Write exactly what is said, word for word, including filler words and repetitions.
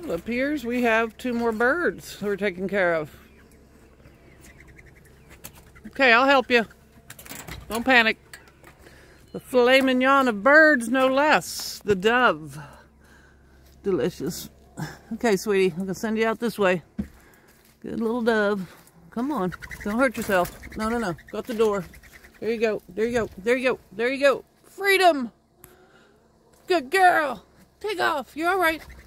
It appears we have two more birds we're taking care of. Okay, I'll help you. Don't panic. The filet mignon of birds, no less. The dove. Delicious. Okay, sweetie, I'm gonna send you out this way. Good little dove. Come on, don't hurt yourself. No, no, no, go out the door. There you go, there you go, there you go, there you go. Freedom! Good girl! Take off, you're all right.